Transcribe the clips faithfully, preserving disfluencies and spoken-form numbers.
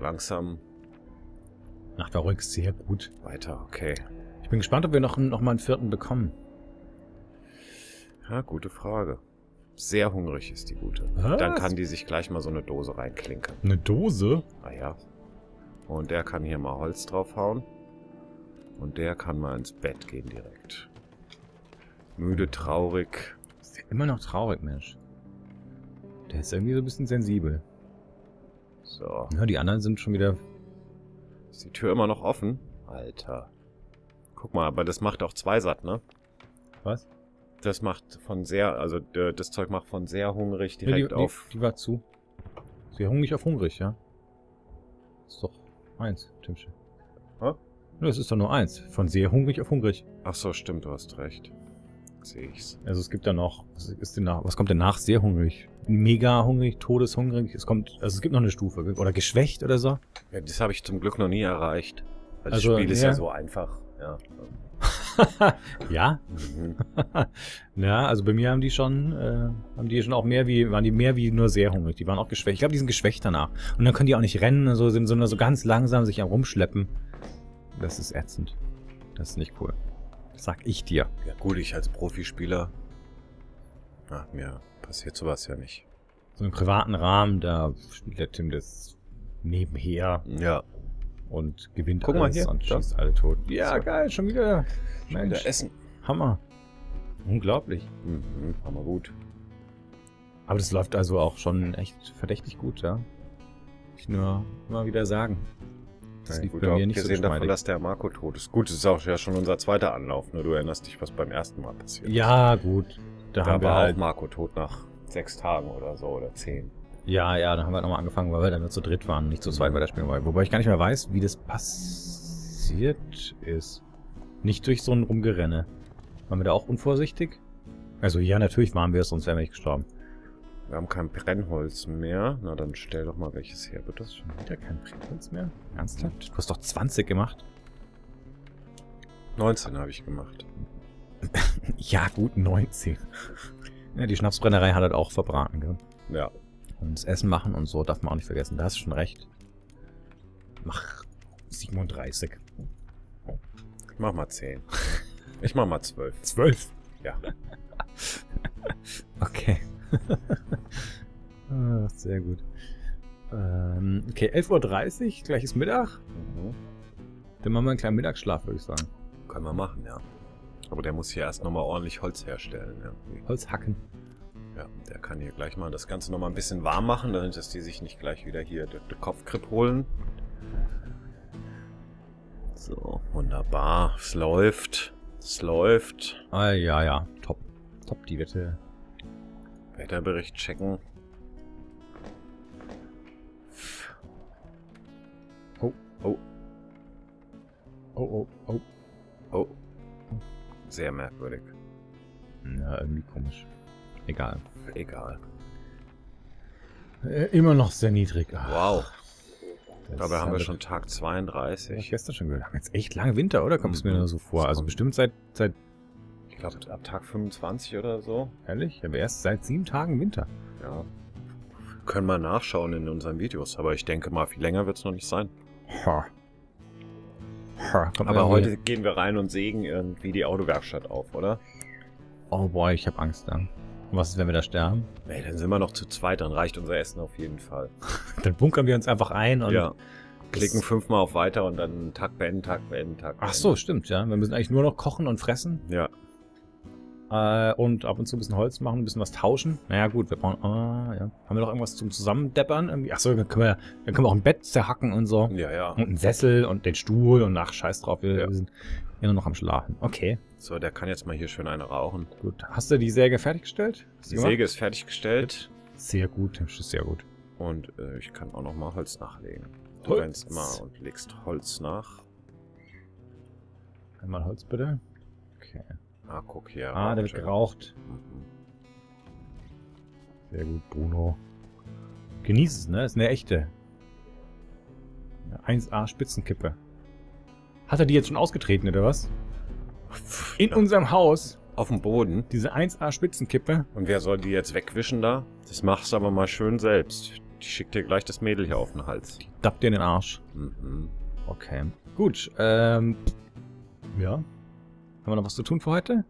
langsam. Ach, war ruhig sehr gut. Weiter, okay. Ich bin gespannt, ob wir noch, noch mal einen vierten bekommen. Ja, gute Frage. Sehr hungrig ist die Gute. Was? Dann kann die sich gleich mal so eine Dose reinklinken. Eine Dose? Ah ja. Und der kann hier mal Holz draufhauen. Und der kann mal ins Bett gehen direkt. Müde, traurig. Ist der immer noch traurig, Mensch. Der ist irgendwie so ein bisschen sensibel. So. Ja, die anderen sind schon wieder... Ist die Tür immer noch offen? Alter. Guck mal, aber das macht auch zwei satt, ne? Was? Das macht von sehr, also das Zeug macht von sehr hungrig direkt ja, die, auf... Die, die war zu. Sehr hungrig auf hungrig, ja? Ist doch eins, Timsche. Hä? Ja, das ist doch nur eins. Von sehr hungrig auf hungrig. Ach so, stimmt, du hast recht. Sehe ich's. Also es gibt da noch... Was, ist denn nach, was kommt denn nach sehr hungrig? Mega hungrig, todeshungrig? Es kommt... Also es gibt noch eine Stufe. Oder geschwächt oder so? Ja, das habe ich zum Glück noch nie erreicht. Weil Also, das Spiel ist ja. ja so einfach. Ja. Ja? Mhm. Ja, also bei mir haben die schon, äh, haben die schon auch mehr wie, waren die mehr wie nur sehr hungrig. Die waren auch geschwächt. Ich glaube, die sind geschwächt danach. Und dann können die auch nicht rennen und so, sind sondern so ganz langsam sich am Rumschleppen. Das ist ätzend. Das ist nicht cool. Das sag ich dir. Ja gut, ich als Profispieler, ach, mir passiert sowas ja nicht. So im privaten Rahmen, da spielt der Tim das nebenher Ja. und gewinnt Guck mal alles hier, und da. schießt alle tot. Ja, So. geil, schon wieder. Mensch, Wieder essen. Hammer. Unglaublich. Mhm, hammer gut. Aber das läuft also auch schon echt verdächtig gut, ja. Ich nur immer wieder sagen. Das Ja, liegt gut, bei auch mir nicht so gesehen davon, geschmeidig. dass der Marco tot ist. Gut, das ist auch ja schon unser zweiter Anlauf, ne? Du erinnerst dich, was beim ersten Mal passiert ist. Ja, gut. Da, Da haben wir war halt, auch Marco tot nach sechs Tagen oder so, oder zehn. Ja, ja, dann haben wir nochmal angefangen, weil wir dann nur zu dritt waren, nicht zu zweit bei der Spiel. Wobei ich gar nicht mehr weiß, wie das passiert ist. Nicht durch so ein Rumgerenne. Waren wir da auch unvorsichtig? Also ja, natürlich waren wir es, sonst wären wir nicht gestorben. Wir haben kein Brennholz mehr. Na, dann stell doch mal welches her, bitte. Schon wieder kein Brennholz mehr? Ernsthaft? Du hast doch zwanzig gemacht. neunzehn habe ich gemacht. Ja, gut, neunzehn. Ja, die Schnapsbrennerei hat halt auch verbraten, gell? Ja. Und das Essen machen und so darf man auch nicht vergessen. Da hast du schon recht. Mach siebenunddreißig. Ich mach mal zehn. Ich mach mal zwölf. zwölf? Ja. Okay. Ah, sehr gut. Ähm, okay, elf Uhr dreißig, gleiches Mittag. Mhm. Dann machen wir einen kleinen Mittagsschlaf, würde ich sagen. Können wir machen, ja. Aber der muss hier erst nochmal ordentlich Holz herstellen. Ja. Holz hacken. Ja, der kann hier gleich mal das Ganze nochmal ein bisschen warm machen, damit dass die sich nicht gleich wieder hier den Kopfgrip holen. So, wunderbar. Es läuft. Es läuft. Ah, ja, ja. Top. Top, die Wette. Wetterbericht checken. Oh. Oh. Oh, oh, oh. Oh. Sehr merkwürdig. Ja, irgendwie komisch. Egal. Egal. Äh, immer noch sehr niedrig. Ah, Wow. das Dabei haben wir hat- schon Tag Ja, zweiunddreißig. gestern schon gehört. Wir haben jetzt echt lange Winter, oder? Kommt es mir Mhm. nur so vor. Das Also kommt- bestimmt seit, seit, Ich glaube ab Tag fünfundzwanzig oder so. ehrlich? Aber erst seit sieben Tagen Winter. Ja. Können wir nachschauen in unseren Videos, aber ich denke mal, viel länger wird es noch nicht sein. Ha. Ha. Kommt Aber irgendwie- heute gehen wir rein und sägen irgendwie die Autowerkstatt auf, oder? Oh boy, ich habe Angst dann. Und was ist, wenn wir da sterben? Nee, dann sind wir noch zu zweit, dann reicht unser Essen auf jeden Fall. Dann bunkern wir uns einfach ein und... Ja. Klicken Das- fünfmal auf Weiter und dann Tag beenden, Tag beenden, Tag beenden. Ach so, stimmt, ja. Wir müssen eigentlich nur noch kochen und fressen. Ja. Äh, und ab und zu ein bisschen Holz machen, ein bisschen was tauschen. Naja, gut, wir brauchen... Ah, ja. Haben wir doch irgendwas zum Zusammendeppern? Irgendwie? Ach so, dann können wir, dann können wir auch ein Bett zerhacken und so. Ja, ja. Und einen Sessel und den Stuhl und ach, scheiß drauf, wir, Ja. wir sind ja nur noch am Schlafen. Okay, So, der kann jetzt mal hier schön eine rauchen. gut. Hast du die Säge fertiggestellt? Hast du Die gemacht? Säge ist fertiggestellt Sehr gut, das ist sehr gut. und äh, ich kann auch noch mal Holz nachlegen. Du Holz. rennst mal und legst Holz nach. Einmal Holz bitte. Okay. Ah, guck hier. Ah, der wird Rauche. geraucht. Mhm. Sehr gut, Bruno. Genieß es, ne? Ist eine echte. Ja, eins A Spitzenkippe. Hat er die jetzt schon ausgetreten, oder was? In unserem Haus, Auf dem Boden. diese eins A Spitzenkippe. Und wer soll die jetzt wegwischen da? Das machst du aber mal schön selbst. Die schickt dir gleich das Mädel hier auf den Hals. Dappt dir in den Arsch. Mhm. Okay. Gut. Ähm. Ja. Haben wir noch was zu tun für heute?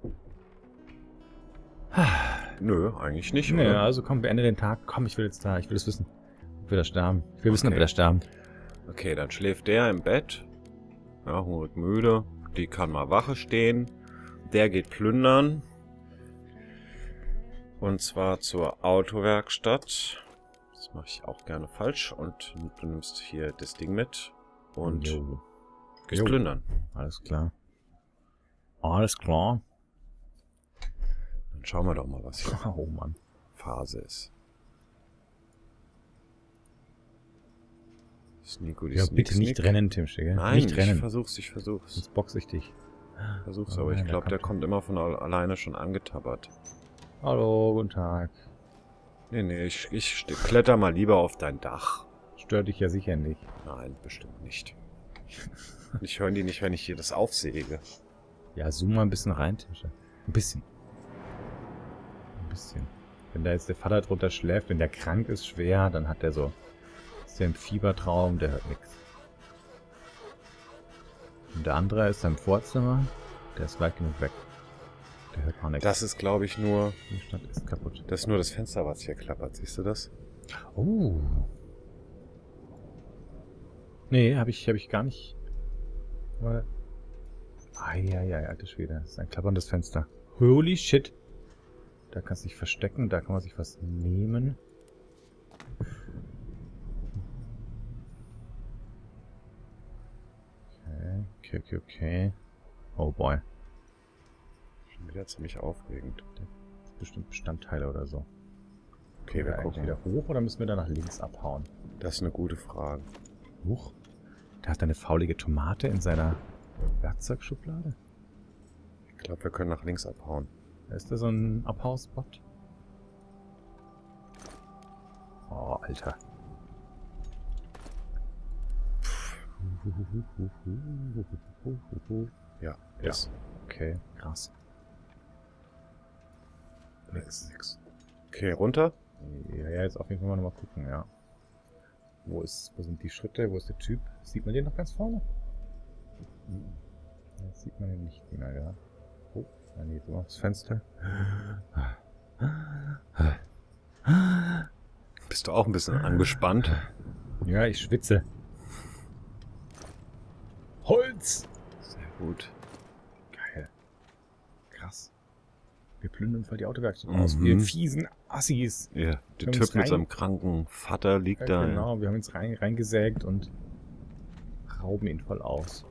Nö, eigentlich nicht, Nö, oder? also komm, beende den Tag. Komm, ich will jetzt da. Ich will es wissen. Ob wir da sterben. Ich will wissen, ob Okay. wir da sterben. Okay, dann schläft der im Bett. Ja, hungrig müde. Die kann mal Wache stehen. Der geht plündern. Und zwar zur Autowerkstatt. Das mache ich auch gerne falsch. Und du nimmst hier das Ding mit. Und Jo. gehst Jo. plündern. Alles klar. Alles klar. Dann schauen wir doch mal, was hier Oh Mann. Phase ist. Sneako, die Ja, Sneak, bitte nicht Sneak. rennen, Tim Schicke. Nein, nicht ich rennen. versuch's, ich versuch's. Sonst boxe ich dich. Versuch's, Oh aber ich nein, da glaube, der kommt- kommt immer von al- alleine schon angetappert. Hallo, guten Tag. Nee, nee, ich, ich st- kletter mal lieber auf dein Dach. Stört dich ja sicher nicht. Nein, bestimmt nicht. Ich höre die nicht, wenn ich hier das aufsäge. Ja, zoom mal ein bisschen rein, Tim Schicke. Ein bisschen. Ein bisschen. Wenn da jetzt der Vater drunter schläft, wenn der krank ist, schwer, dann hat der so... Ist der im Fiebertraum, der hört nichts. Und der andere ist im Vorzimmer, der ist weit genug weg. Der hört auch nichts. Das ist, glaube ich, nur... Die Stadt ist kaputt. Das ist nur das Fenster, was hier klappert. Siehst du das? Oh. Nee, habe ich, hab ich gar nicht. Weil... Eieiei, alte Schwede. Das ist ein klapperndes Fenster. Holy shit. Da kannst du dich verstecken, da kann man sich was nehmen. Okay, okay, okay, okay. Oh boy. Schon wieder ziemlich aufregend. Bestimmt Bestandteile oder so. Okay, wir Können eigentlich gucken. wieder hoch oder müssen wir da nach links abhauen? Das ist eine gute Frage. Huch. Da hat er eine faulige Tomate in seiner Werkzeugschublade. Ich glaube, wir können nach links abhauen. Ist da so ein Abhausspot? Oh, Alter. Ja, Ja. ist. Okay, krass. Nix, nix. Okay, runter. Ja, ja, jetzt auf jeden Fall mal nochmal gucken, ja. Wo ist, wo sind die Schritte? Wo ist der Typ? Sieht man den noch ganz vorne? Jetzt sieht man den nicht mehr, ja. Oh, ja, nee, so aufs Fenster. Bist du auch ein bisschen angespannt? Ja, ich schwitze. Holz! Sehr gut. Geil. Krass. Wir plündern voll die Autowerkstatt Mhm. aus. Wir fiesen Assis. Ja, der Wir haben Typ uns mit rein- seinem kranken Vater liegt Ja, da. genau, wir haben uns rein, reingesägt und rauben ihn voll aus.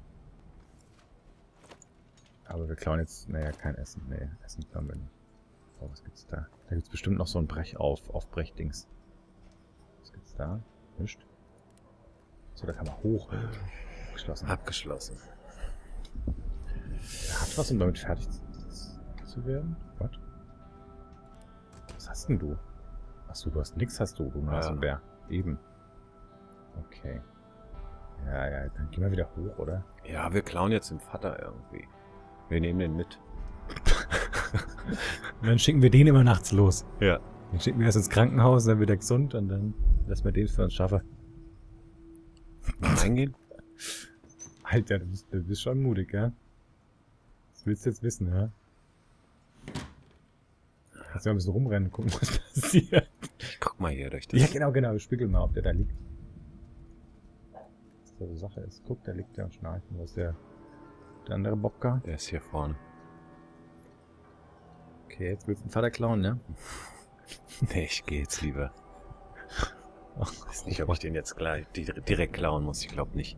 Aber wir klauen jetzt, naja, kein Essen. Nee, Essen klauen wir nicht. Oh, was gibt's da? Da gibt's bestimmt noch so ein Brechauf, Aufbrechdings. Was gibt's da? Nischt. So, da kann man hoch. Geschlossen. Abgeschlossen. Er hat was, um damit fertig zu, zu werden? Was? Was hast denn du? Achso, du hast nix, hast du, du Nasenbär. Eben. Okay. Ja, ja, dann gehen wir wieder hoch, oder? Ja, wir klauen jetzt den Vater irgendwie. Wir nehmen den mit. Und dann schicken wir den immer nachts los. Ja. Dann schicken wir erst ins Krankenhaus, dann wird er gesund und dann lassen wir den für uns schaffen. Reingehen? Alter, du bist, du bist schon mutig, ja? Das willst du jetzt wissen, ja? Kannst du mal ein bisschen rumrennen, gucken, was passiert. Ich guck mal hier durch das. Ja, genau, genau. Spiegeln mal, ob der da liegt. Was da die Sache ist. Guck, da liegt der und schnarcht. Und was ist der, der andere Bobka? Der ist hier vorne. Okay, jetzt willst du den Vater klauen, ne? Nee, ich gehe jetzt lieber. Ich weiß nicht, ob ich den jetzt gleich di- direkt klauen muss. Ich glaube nicht.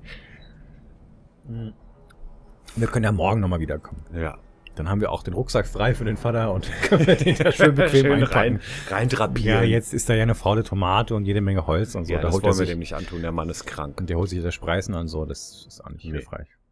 Wir können ja morgen nochmal wiederkommen. Ja. Dann haben wir auch den Rucksack frei für den Vater und können wir den da schön bequem Schön einpacken. rein, rein drapieren. Ja, jetzt ist da ja eine faule Tomate und jede Menge Holz und so. Ja, da das holt er wollen wir sich, dem nicht antun. Der Mann ist krank. und der holt sich das Spreißen und so. Das ist auch nicht Nee. hilfreich.